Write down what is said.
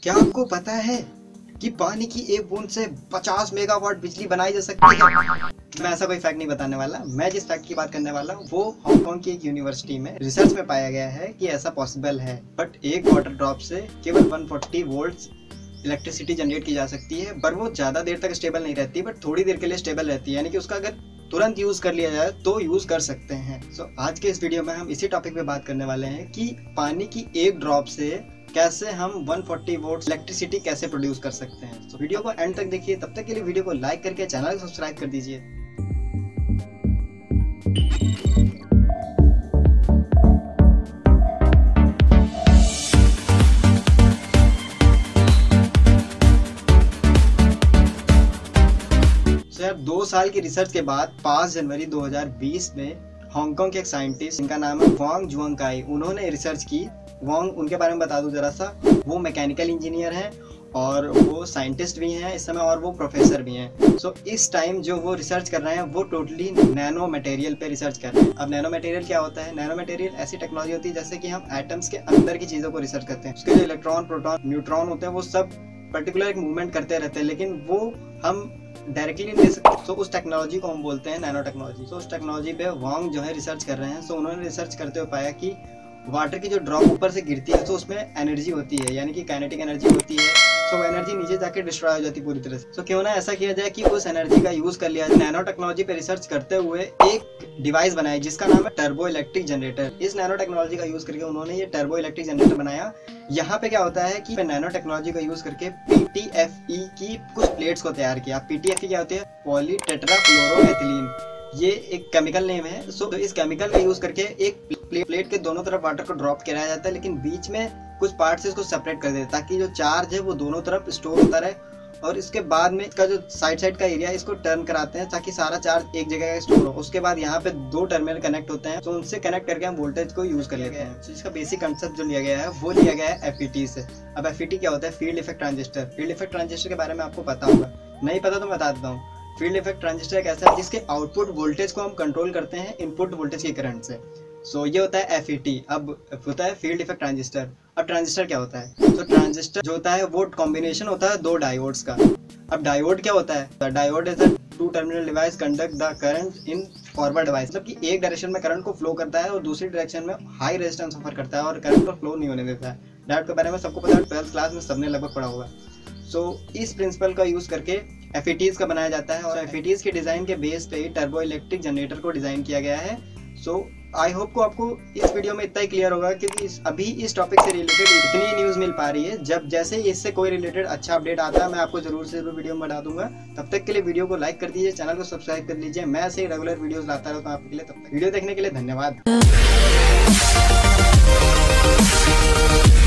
क्या आपको पता है कि पानी की एक बूंद से 50 मेगावाट बिजली बनाई जा सकती है? मैं ऐसा कोई फैक्ट नहीं बताने वाला। मैं जिस फैक्ट की बात करने वाला हूँ वो हांगकांग की एक यूनिवर्सिटी में रिसर्च में पाया गया है कि ऐसा पॉसिबल है। बट एक वाटर ड्रॉप से केवल 140 वोल्ट इलेक्ट्रिसिटी जनरेट की जा सकती है, पर वो ज्यादा देर तक स्टेबल नहीं रहती, बट थोड़ी देर के लिए स्टेबल रहती है। यानी कि उसका अगर तुरंत यूज कर लिया जाए तो यूज कर सकते हैं। आज के इस वीडियो में हम इसी टॉपिक पे बात करने वाले हैं कि पानी की एक ड्रॉप से कैसे हम 140 वोल्ट इलेक्ट्रिसिटी कैसे प्रोड्यूस कर सकते हैं। तो वीडियो को एंड तक देखिए। तब तक के लिए वीडियो को लाइक करके चैनल को सब्सक्राइब कर दीजिए। यार 2 साल की रिसर्च के बाद 5 जनवरी 2020 में हांगकांग के एक साइंटिस्ट, जिनका नाम है वांग जुआंगकाई, उन्होंने रिसर्च की। वांग, उनके बारे में बता दूं जरा सा, वो मैकेनिकल इंजीनियर हैं और वो साइंटिस्ट भी हैं इस समय, और वो प्रोफेसर भी हैं। इस टाइम जो वो रिसर्च कर रहे हैं वो टोटली नैनो मटेरियल पे रिसर्च कर रहे हैं। अब नैनो मटेरियल क्या होता है? नैनो मटेरियल ऐसी टेक्नोलॉजी होती है जैसे कि हम एटम्स के अंदर की चीज़ों को रिसर्च करते हैं। उसके जो इलेक्ट्रॉन, प्रोटॉन, न्यूट्रॉन होते हैं वो सब पर्टिकुलर एक मूवमेंट करते रहते हैं, लेकिन वो हम डायरेक्टली नहीं दे सकते। उस टेक्नोलॉजी को हम बोलते हैं नैनो टेक्नोलॉजी। उस टेक्नोलॉजी पे वांग जो है रिसर्च कर रहे हैं। उन्होंने रिसर्च करते हुए पाया कि वाटर की जो ड्रॉप ऊपर से गिरती है तो उसमें एनर्जी होती है, यानी कि काइनेटिक एनर्जी होती है। वो एनर्जी नीचे जाके डिस्ट्रॉय हो जाती है पूरी तरह से। क्यों ना ऐसा किया जाए कि उस एनर्जी का यूज कर लिया जाए। नैनो टेक्नोलॉजी पे रिसर्च करते हुए एक डिवाइस बनाई जिसका नाम है टर्बो इलेक्ट्रिक जनरेटर। इस नैनो टेक्नोलॉजी का यूज करके उन्होंने ये टर्बो इलेक्ट्रिक जनरेटर बनाया। यहाँ पे क्या होता है कि नैनो टेक्नोलॉजी का यूज करके PTFE की कुछ प्लेट्स को तैयार किया। PTFE क्या होती है? Polytetrafluoroethylene. ये एक केमिकल नेम है। तो इस केमिकल का यूज करके एक प्लेट के दोनों तरफ वाटर को ड्रॉप किया जाता है, लेकिन बीच में कुछ पार्ट से इसको सेपरेट कर देता है ताकि जो चार्ज है वो दोनों तरफ स्टोर होता रहे। और इसके बाद में इसका जो साइड का एरिया है इसको टर्न कराते हैं ताकि सारा चार्ज एक जगह स्टोर हो। उसके बाद यहाँ पे 2 टर्मिनल कनेक्ट होते हैं, तो उनसे कनेक्ट करके हम वोल्टेज को यूज कर लेते हैं। तो इसका बेसिक कंसेप्ट जो लिया गया है वो लिया गया है FET से। अब FET क्या होता है? Field effect transistor. Field effect transistor के बारे में आपको पता होगा, नहीं पता तो मैं बता देता हूँ। फील्ड इफेक्ट ट्रांजिस्टर एक ऐसा है जिसके आउटपुट वोल्टेज को हम कंट्रोल करते हैं इनपुट वोल्टेज के करंट से। ये होता है FET। अब होता है फील्ड इफेक्ट ट्रांजिस्टर। अब ट्रांजिस्टर क्या होता है? ट्रांजिस्टर जो होता है वो कॉम्बिनेशन होता है 2 डायोड्स का। अब डायोड क्या होता है? Diode is a 2 terminal device conduct the current in forward device. मतलब कि एक डायरेक्शन में करंट को फ्लो करता है और दूसरी डायरेक्शन में हाई रेजिस्टेंस ऑफर करता है और करंट को फ्लो नहीं होने देता है। डायोड के बारे में सबको पता है, 12th क्लास में सबने लगभग पढ़ा होगा। इस प्रिंसिपल का यूज करके FETs का बनाया जाता है, और FETs के डिजाइन के बेस पे ही टर्बो इलेक्ट्रिक जनरेटर को डिजाइन किया गया है। आई होप को आपको इस वीडियो में इतना ही क्लियर होगा, क्योंकि अभी इस टॉपिक से रिलेटेड इतनी न्यूज़ मिल पा रही है। जब जैसे ही इससे कोई रिलेटेड अच्छा अपडेट आता है मैं आपको जरूर से जरूर वीडियो में बता दूंगा। तब तक के लिए वीडियो को लाइक कर दीजिए, चैनल को सब्सक्राइब कर लीजिए। मैं ऐसे ही रेगुलर वीडियोस लाता रहता हूँ आपके लिए। तब तक वीडियो देखने के लिए धन्यवाद।